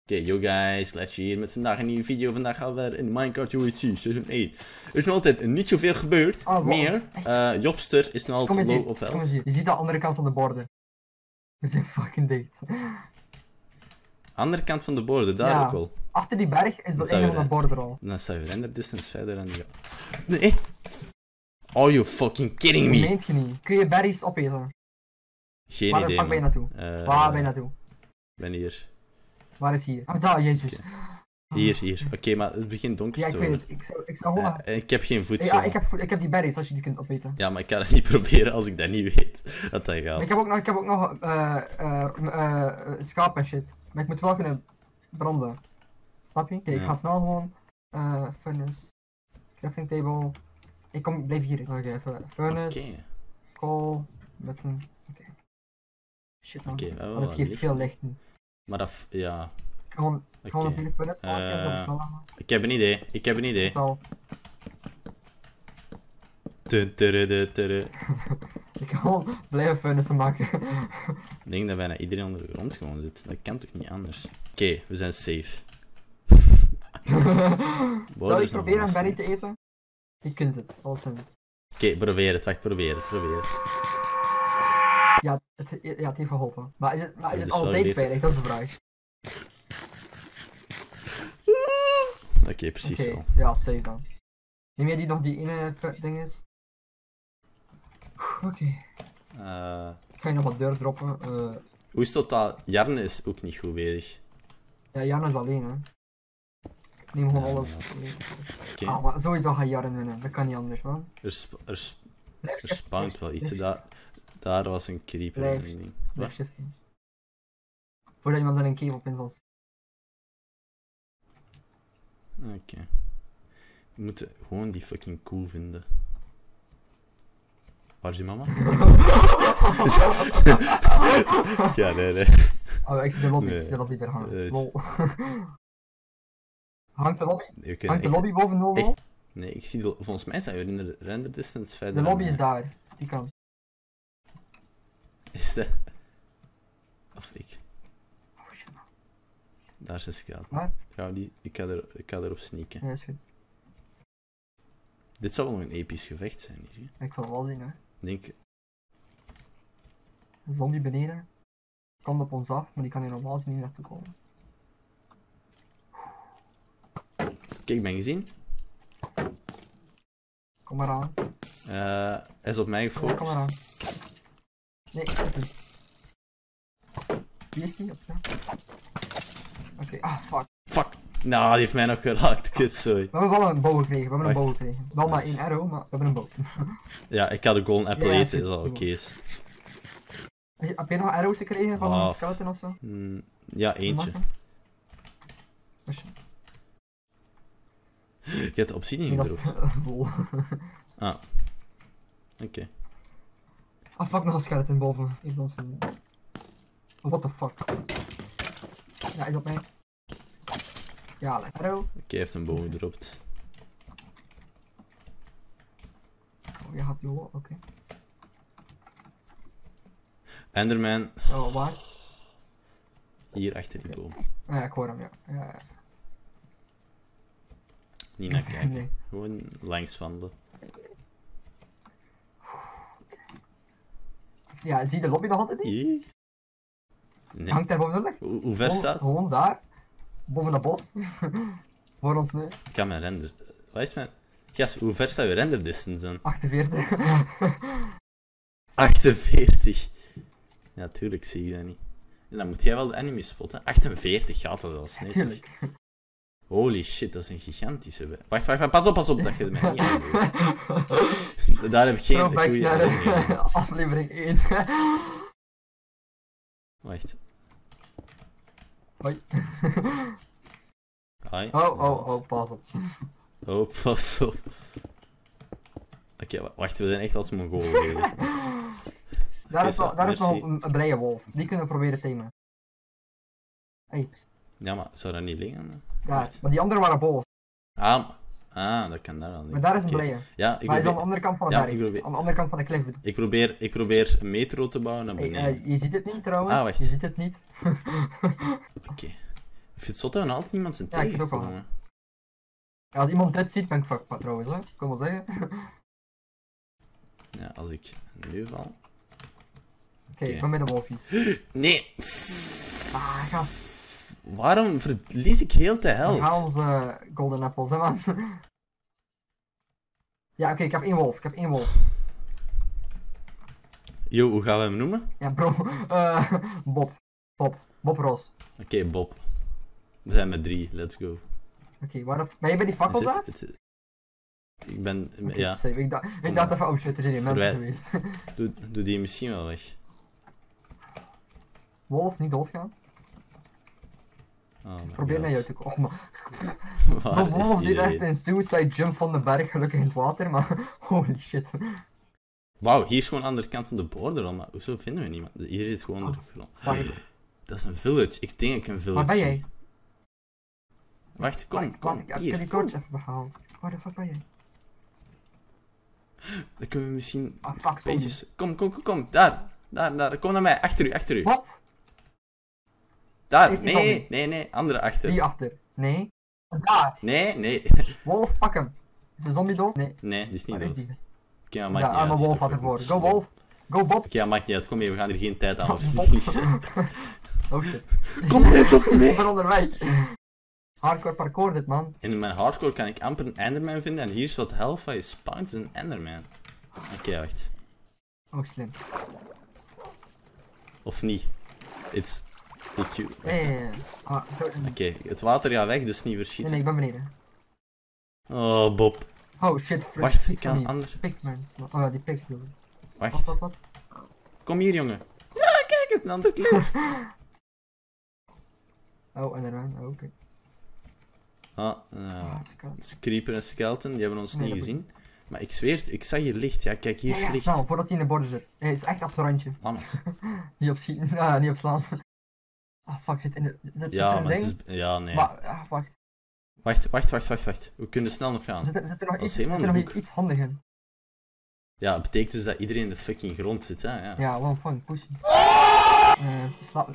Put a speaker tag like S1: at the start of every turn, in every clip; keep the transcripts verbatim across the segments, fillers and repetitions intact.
S1: okay, yo guys, Letje hier met vandaag een nieuwe video. Vandaag gaan we weer in Minecraft U H C Seizoen één. Er is nog altijd niet zoveel gebeurd,
S2: oh,
S1: meer. Uh, Jobster is nog altijd low op
S2: Kom eens
S1: health.
S2: hier, je ziet de andere kant van de borden. We zijn fucking dicht.
S1: Andere kant van de borden, daar
S2: ja,
S1: ook wel.
S2: achter die berg is dat een van de borden al.
S1: Dan staat je render distance verder dan die. Nee! Are you fucking kidding me?
S2: Dat meent je niet. Kun je berries opeten?
S1: Geen
S2: Waar
S1: idee.
S2: Waar ben je naartoe?
S1: Uh,
S2: Waar ben je naartoe?
S1: Ben hier.
S2: Waar is hier? Ah, daar, jezus.
S1: Okay. Hier, hier. Oké, okay, maar het begint donker te worden.
S2: Ja, ik weet het. Ik zou, ik zou gewoon...
S1: Uh, ik heb geen voedsel.
S2: Ja, ik heb, ik heb die berries als je die kunt opeten.
S1: Ja, maar ik kan het niet proberen als ik dat niet weet. Dat dat gaat.
S2: Ik heb ook nog, ik heb ook nog uh, uh, uh, schaap en shit. Maar ik moet wel kunnen branden. Snap je? Oké, okay, ja. Ik ga snel gewoon... Uh, furnace. Crafting table. Ik kom, blijf hier. Ik ga even. Furnace. Okay. Coal. Met een... Oké. Okay. Shit man. Okay, oh, want het geeft licht. Veel licht nu.
S1: Maar dat... Ja...
S2: Gewoon, okay. gewoon natuurlijk furnace maken.
S1: Uh, ik heb een idee. Ik heb een idee.
S2: Ik kan gewoon blijven furnace maken.
S1: Ik denk dat bijna iedereen onder de grond gewoon zit. Dat kan toch niet anders? Oké, okay, we zijn safe.
S2: Zou ik proberen een berry te eten? Je kunt het, al sinds.
S1: Oké, okay, probeer het. Wacht, probeer het. Probeer het.
S2: Ja, het, ja, het heeft geholpen. Maar is het, maar is het altijd veilig? Dat is de vraag.
S1: Oké, okay, precies
S2: okay,
S1: wel.
S2: Ja, safe dan. Neem jij die nog die ene ding is? Oké. Okay.
S1: Uh,
S2: ik ga je nog wat deur droppen. Uh...
S1: Hoe is het dat Jarne is ook niet goed bezig?
S2: Ja, Jarne is alleen hè. Ik neem gewoon ja, alles. Ja. Okay. Ah, maar sowieso ga Jarne winnen, dat kan niet anders man.
S1: Er, sp er, sp er spawnt wel iets, daar, daar was een creeper.
S2: Blijf, blijf shiften. Voordat iemand er een cave op in zal.
S1: Oké. Okay. We moeten gewoon die fucking cool vinden. Waar is je mama? Ja, nee, nee.
S2: Oh, ik zie de lobby, nee. Ik zie de lobby daar hangen. Nee, lol. Hangt de lobby? Hangt de echt... lobby boven nul nul?
S1: Nee, ik zie de... Volgens mij zijn we in de render distance verder.
S2: De lobby is daar, die kant.
S1: Is dat? Of ik? Daar is een skeleton.
S2: Waar?
S1: Ja, die, ik, ga er, ik ga erop sneaken.
S2: Ja, is goed.
S1: Dit zal wel een episch gevecht zijn hier.
S2: Hè? Ik wil het wel zien, hè.
S1: Denk...
S2: Een zombie beneden. Komt op ons af, maar die kan hier normaal niet naartoe komen.
S1: Kijk, ik ben gezien.
S2: Kom maar aan.
S1: Uh, hij is op mij gefocust.
S2: Ja, kom maar aan. Nee, ik heb niet. Wie is die? Oké, okay. Ah, fuck.
S1: Fuck! Nou, die heeft mij nog geraakt, kut, sorry.
S2: We hebben wel een bow gekregen, we hebben Wacht. een bow gekregen. Wel maar één arrow, maar we hebben een bow.
S1: Ja, ik had de golden apple
S2: ja,
S1: eten, is al oké. Okay.
S2: Heb je nog arrows gekregen van oh. een skeleton ofzo?
S1: Mm, ja, eentje. Je hebt de obsidian gedropt. Ah. Oké. Okay.
S2: Ah, fuck, nog een skeleton boven. Ik wil zien. Oh, what the fuck. Ja, is op mij. Ja, lekker. Arrow.
S1: Oké, okay, heeft een boom gedropt.
S2: Oh, je gaat joh, oké. Okay.
S1: Enderman.
S2: Oh, waar?
S1: Hier achter die boom.
S2: Ah, ja, ik hoor hem, ja. ja, ja.
S1: Niet naar kijken. Nee. Gewoon langs wandelen.
S2: Ja, zie je de lobby nog altijd niet? Nee. Hangt daar boven de lucht?
S1: Hoe, hoe ver staat?
S2: Gewoon daar. Boven dat bos. Voor ons nu.
S1: Het kan mijn render. Wat is mijn... Gas, hoe ver staat je render distance dan?
S2: achtenveertig.
S1: achtenveertig. Ja, tuurlijk zie je dat niet. En dan moet jij wel de enemy spotten. achtenveertig gaat dat wel snel.
S2: Tuurlijk.
S1: Holy shit, dat is een gigantische... Wacht, wacht, wacht, pas op, pas op dat je er mij niet aan doet. Daar heb ik geen goede...
S2: naar aflevering één.
S1: Wacht.
S2: Hoi.
S1: Hoi.
S2: Oh, oh, oh, pas op.
S1: Oh, pas op. Oké, okay, wacht, we zijn echt als Mongolen bezig.
S2: Daar is nog, daar is nog een, een blije wolf. Die kunnen we proberen te tamen. Hey.
S1: Ja, maar zou dat niet liggen?
S2: Ja, wacht. Maar die anderen waren boos.
S1: Ah, ah, dat kan daar al niet.
S2: Maar daar is een
S1: okay.
S2: blije.
S1: Ja, ik
S2: maar
S1: probeer...
S2: hij is aan de andere kant van de
S1: ja,
S2: berg.
S1: probeer...
S2: Aan de andere kant van de klif.
S1: Ik probeer, ik probeer een metro te bouwen naar beneden.
S2: Hey, uh, je ziet het niet trouwens.
S1: Ah, wacht.
S2: Je ziet het niet.
S1: Oké. Okay. Ik vind het zot dat we altijd niemand zijn
S2: Ja, ik vind het ook wel.
S1: tegengekomen.
S2: Ja, als iemand dit ziet, ben ik fucked trouwens, hè. Ik kan wel zeggen.
S1: Ja, als ik nu val...
S2: Oké,
S1: Oké.
S2: ik ben bij de wolfies.
S1: Nee!
S2: Ah, gast.
S1: Waarom verlies ik heel de
S2: We
S1: held?
S2: gaan onze golden apples, hè man. Ja, oké, ik heb één wolf. Ik heb één wolf.
S1: Yo, hoe gaan we hem noemen?
S2: Ja, bro. Uh, Bob. Bob. Bob Ross.
S1: Oké, okay, Bob. We zijn met drie, let's go.
S2: Oké, okay, waar de... Ben je bij die fakkel daar?
S1: Het, het, ik ben...
S2: Okay,
S1: ja.
S2: Safe. Ik, dacht, ik dacht even, oh shit, er zijn hier mensen geweest.
S1: Doe, doe die misschien wel weg.
S2: Wolf, niet doodgaan.
S1: Oh,
S2: probeer naar jou te komen. Oh, man. Wolf deed echt een suicide jump van de berg, gelukkig in het water, maar holy shit.
S1: Wauw, hier is gewoon aan de andere kant van de border, maar hoezo vinden we niemand? Iedereen is gewoon onder de grond. Dat is een village, ik denk ik een village.
S2: Waar ben jij?
S1: Wacht, kom,
S2: Wacht,
S1: kom,
S2: ik heb
S1: hier.
S2: die torch even behaald. Waar de fuck ben jij?
S1: Dan kunnen we misschien...
S2: Ah, fuck,
S1: beetjes... Kom, kom, kom, kom, daar, daar, daar, kom naar mij, achter u, achter u.
S2: Wat?
S1: Daar, nee, nee, nee, andere achter.
S2: Die achter, nee. Daar.
S1: Nee, nee.
S2: Wolf, pak hem. Is de zombie dood? Nee.
S1: Nee, die is niet
S2: Waar
S1: dood.
S2: is die?
S1: Oké, maar maakt
S2: Ja,
S1: niet uit.
S2: mijn wolf had ervoor. Go Wolf. Go Bob.
S1: Oké, maakt niet uit. Kom mee, we gaan er geen tijd aan
S2: Bob.
S1: verliezen.
S2: Oh shit.
S1: Kom nee, toch mee!
S2: Ik ben onderweg. Hardcore parkour dit, man.
S1: In mijn hardcore kan ik amper een Enderman vinden en hier is wat Hellfire spawns een Enderman. Oké, okay, wacht.
S2: Oh, slim.
S1: Of niet. It's... Ik...
S2: Ja, ja, ja. Ah,
S1: Oké, okay, het water gaat weg, dus niet
S2: nee,
S1: verschieten.
S2: nee, ik ben beneden.
S1: Oh, Bob.
S2: Oh shit, fresh.
S1: Wacht, ik kan anders...
S2: Pigments. Oh ja, die pigs doen.
S1: Wacht.
S2: Wat, wat, wat?
S1: Kom hier, jongen. Ja, kijk, het is een andere kleur.
S2: Oh, en er oh, oké. Okay.
S1: Ah, uh,
S2: Ah,
S1: Creeper en Skeleton, die hebben ons
S2: nee,
S1: niet gezien. Maar ik zweer het, ik zag hier licht. Ja, kijk, hier is
S2: ja, ja,
S1: licht.
S2: snel, voordat hij in de borden zit. Hij is echt op het randje.
S1: Lammers.
S2: Niet op schieten, ah, niet op slaan. Ah, fuck, zit in de... Zit,
S1: Ja,
S2: is
S1: maar het
S2: ding?
S1: is... Ja, nee.
S2: Maar, ah, wacht.
S1: Wacht, wacht, wacht, wacht, wacht. We kunnen snel nog gaan.
S2: Zit er, zit er nog,
S1: Dat is
S2: iets, zit er
S1: helemaal
S2: nog
S1: een boek.
S2: iets handig in?
S1: Ja, het betekent dus dat iedereen in de fucking grond zit, hè? Ja.
S2: Ja, one fun, pussy. Uh, slaap.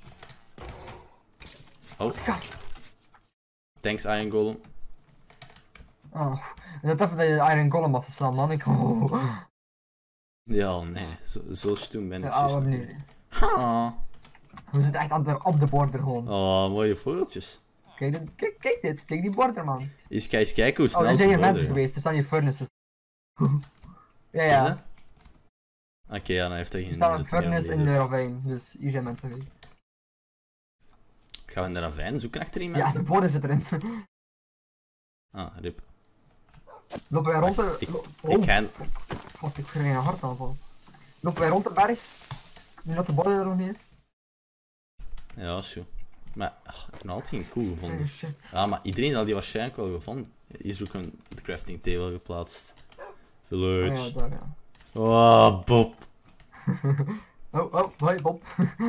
S1: Oh,
S2: Gast.
S1: thanks Iron Golem.
S2: Oh, dat even dat je de Iron Golem had geslaan, man. Ik... Oh.
S1: Ja, nee, zo, zo stoem ben ik.
S2: Ja,
S1: juist
S2: wat
S1: niet.
S2: nu?
S1: Ah.
S2: We zitten echt aan het, op de border gewoon.
S1: Oh, mooie vogeltjes.
S2: Kijk, dit, kijk, kijk dit, kijk die border, man.
S1: Eens, ga eens kijken hoe snel
S2: Oh, er
S1: het
S2: zijn hier
S1: worden,
S2: mensen
S1: ja.
S2: geweest, er staan hier furnaces. Ja,
S1: Is
S2: ja.
S1: dat? Oké, okay, ja, dan heeft hij
S2: Er
S1: geen...
S2: staat een
S1: nut meer om
S2: furnace in
S1: deze-
S2: de ravijn, dus hier zijn mensen geweest.
S1: Gaan we in de ravijn zoeken achter die
S2: Ja,
S1: mensen?
S2: de border zit erin.
S1: Ah, rip.
S2: Lopen wij rond de...
S1: Ik,
S2: lo-
S1: ik
S2: oh,
S1: ga...
S2: gast, ik krijg een hartaanval. Lopen wij rond de berg? Nu dat de border er nog niet is?
S1: Ja, zo. Maar, ach, ik heb nog altijd geen koe
S2: Oh
S1: gevonden.
S2: shit.
S1: Ja, maar iedereen had die waarschijnlijk wel gevonden. Hier is ook een crafting table geplaatst.
S2: Oh
S1: Village.
S2: ja, daar ja.
S1: Oh, Bob.
S2: Oh, oh, hoi Bob.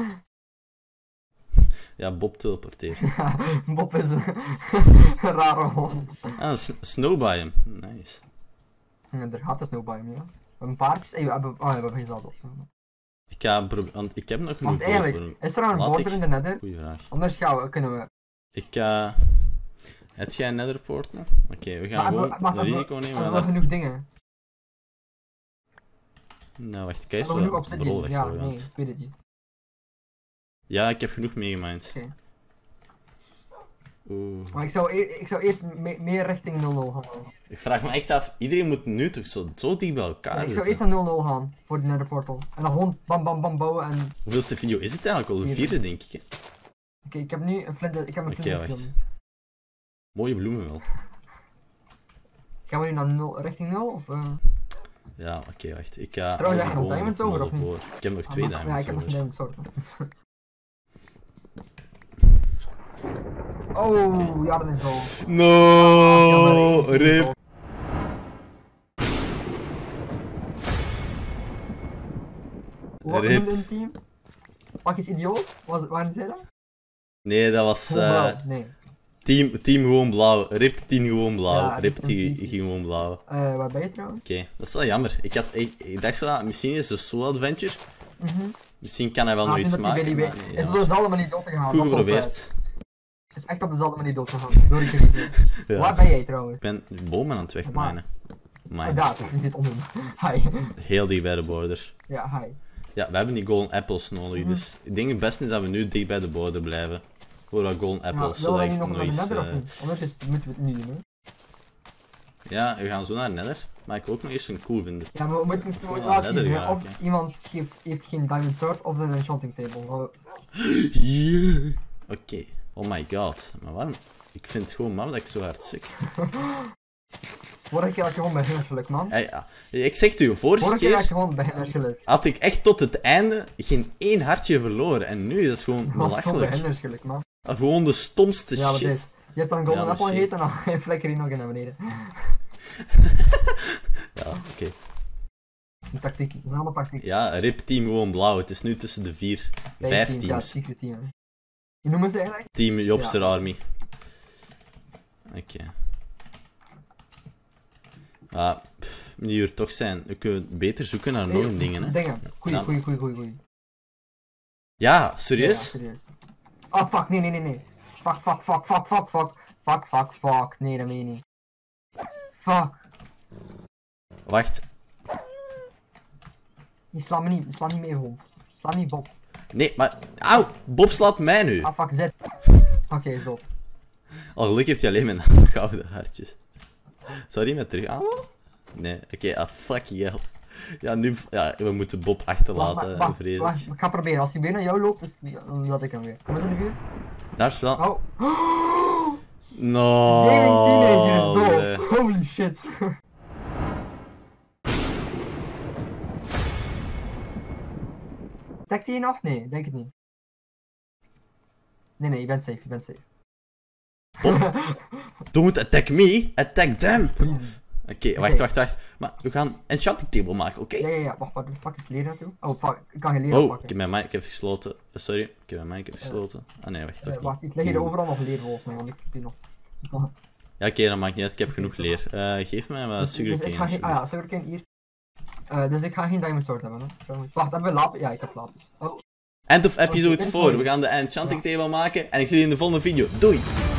S1: Ja, Bob teleporteert.
S2: Ja, Bob is een rare hond.
S1: Ah, een s- snow biome. Nice.
S2: Ja, er gaat dus no bij me, ja. We hebben paardjes. Hey, we hebben, oh, ja, we hebben geen zadels.
S1: Ik ga pro- want ik heb nog genoeg
S2: Want
S1: kool voor
S2: eigenlijk,
S1: hem.
S2: is er nou een
S1: Laat
S2: border
S1: ik-
S2: in de nether?
S1: Goeie vraag.
S2: Anders gaan we, kunnen we...
S1: Ik ga... Heb jij een netherport nog? Oké, we gaan
S2: Maar hebben
S1: gewoon
S2: we- maar
S1: een
S2: hebben we-
S1: risico nemen.
S2: Hebben we
S1: dat-
S2: genoeg dingen?
S1: Nou, wacht, kijk eens
S2: Hebben we
S1: wel
S2: genoeg
S1: de rol
S2: obsidian? Ja,
S1: weggooien,
S2: nee,
S1: want-
S2: ik weet het niet.
S1: Ja, ik heb genoeg meegemind.
S2: Oké.
S1: Oeh.
S2: Maar ik zou, eer- ik zou eerst me- meer richting nul nul gaan.
S1: Ik vraag me echt af, iedereen moet nu toch zo, zo dicht bij elkaar
S2: Ja, ik zou
S1: zitten.
S2: eerst naar nul nul gaan, voor de nether portal. En dan gewoon bam bam bam bouwen en... Oké,
S1: Hoeveelste video is het eigenlijk al? De
S2: Hier.
S1: vierde, denk ik. Hè?
S2: ik heb nu een flint, ik heb een
S1: Oké,
S2: flint
S1: wacht.
S2: skill.
S1: Mooie bloemen wel.
S2: Gaan we nu naar nul, richting nul of... Uh...
S1: Ja, oké, wacht. Ik ga...
S2: Trouwens,
S1: al
S2: heb je nog
S1: die
S2: diamonds
S1: bomen
S2: over, of niet?
S1: voor. Ik heb nog
S2: Ah,
S1: twee
S2: maar-
S1: diamonds
S2: Ja, ik heb nog
S1: over.
S2: geen diamond sword. Oh, ja, dat is wel...
S1: No,
S2: Ja, maar-
S1: rip.
S2: Wat
S1: Rip.
S2: noemde een team? Pak eens idioot? Was, waren zij dat?
S1: Nee, dat was
S2: Gewoon
S1: eh,
S2: blauw, nee.
S1: team, team gewoon blauw. Rip team gewoon blauw.
S2: Ja,
S1: Rip
S2: rest in
S1: team
S2: pieces.
S1: gewoon blauw. Oké,
S2: Eh, waar ben je trouwens?
S1: dat is wel jammer. Ik, had, ik, ik dacht zo, ah, misschien is het een solo adventure.
S2: Mhm.
S1: Misschien kan hij wel
S2: Ah,
S1: nog
S2: toen
S1: iets
S2: dat die
S1: maken.
S2: bij die
S1: maar
S2: bij-
S1: nee,
S2: Is
S1: ja.
S2: dus allemaal niet dood gegaan.
S1: Goed
S2: dat is wel
S1: geprobeerd.
S2: sad. is echt op dezelfde manier doodgegaan. Door die creeper.
S1: Ja.
S2: Waar ben jij trouwens?
S1: Ik ben bomen aan het wegmijnen.
S2: Oh, daar, dus je zit onder. Hi.
S1: Heel dicht bij de border.
S2: Ja, hi.
S1: Ja, we hebben die golden apples nodig, mm. dus ik denk het beste is dat we nu dicht bij de border blijven. Voor wat golden apples,
S2: ja, zodat
S1: ik
S2: nog
S1: nooit...
S2: Nether,
S1: Uh...
S2: of niet? Anders is, moeten we het nu doen, hè?
S1: Ja, we gaan zo naar Nether, maar ik wil ook nog eerst een cool vinden.
S2: Ja, maar we moeten het gewoon laten kiezen, of iemand geeft, heeft geen diamond sword of een enchanting table. Oh.
S1: Yeah. Oké, okay. Oh my god, maar waarom? Ik vind het gewoon maf dat ik zo hard sik.
S2: Vorige keer had je gewoon beginnersgeluk, man.
S1: Ja, ja. Ik zeg het u, vorige,
S2: vorige
S1: keer
S2: keer had je gewoon beginnersgeluk.
S1: Had ik echt tot het einde geen één hartje verloren. En nu, dat is gewoon
S2: belachelijk. Dat was gewoon
S1: beginnersgeluk,
S2: man.
S1: Gewoon de stomste
S2: ja,
S1: shit.
S2: Is, je hebt dan een golden
S1: ja,
S2: apple gegeten en dan ga je flikker hier nog in naar beneden.
S1: Ja, oké. Okay.
S2: Dat is een tactiek, dat is allemaal tactiek.
S1: Ja, rip team gewoon blauw. Het is nu tussen de vier, Vijf, vijf teams.
S2: teams. Ja, secret team. Hoe noemen ze eigenlijk?
S1: Team Jobster ja. Army. Oké. Okay. Ah, pff, nu er toch zijn. We kunnen beter zoeken naar nog hey, dingen, hè.
S2: Dingen. Goeie, goeie, goeie, goeie, goeie.
S1: Ja, serieus?
S2: Ja, serieus. Oh, fuck, nee, nee, nee, nee. Fuck, fuck, fuck, fuck, fuck, fuck. Fuck, fuck, fuck. Nee, dat meen je niet. Fuck.
S1: Wacht.
S2: Je slaat me niet, sla niet mee, hond. Sla niet Bob.
S1: Nee, maar... Auw! Bob slaat mij nu.
S2: Ah, fuck, zet. Oké, okay, stop.
S1: Al gelukkig heeft hij alleen mijn gouden hartjes. Zou die met terug aanvallen? Nee, oké, okay, ah, fucking hell. Ja, nu... Ja, we moeten Bob achterlaten,
S2: wacht,
S1: vrees
S2: wacht, ik ga proberen. Als hij weer naar jou loopt, is het, dan zat ik hem weer. Kom eens in de buurt.
S1: Daar is wel...
S2: Oh.
S1: No.
S2: Gaming teenager is dood. Nee. Holy shit. Tagt hij je nog? Nee, denk het niet. Nee, nee, je bent safe, je bent safe.
S1: Oh. Don't attack me, attack them! Oké, okay, wacht, wacht, wacht. Maar we gaan een enchanting table maken, oké? Okay?
S2: Ja, ja, ja, wacht, waar de fuck is leren naartoe? Oh, fuck, ik kan geen leren
S1: oh,
S2: pakken.
S1: Ik heb mijn mic even gesloten. Uh, sorry, ik heb mijn mic even gesloten. Ah nee, wacht, toch
S2: uh, Wacht, ik leg hier overal nog leer volgens mij, want ik heb hier nog...
S1: Ja, oké, okay, dat maakt niet uit, ik heb genoeg leer. Uh, geef mij wat
S2: dus,
S1: sugarcane.
S2: Dus geen... Ah ja, sugarcane hier. Uh, dus ik ga geen diamond sword hebben, hè. Wacht, hebben we lapis? Ja, ik heb lapis. Oh.
S1: End of episode four. We gaan de enchanting table maken en ik zie jullie in de volgende video. Doei!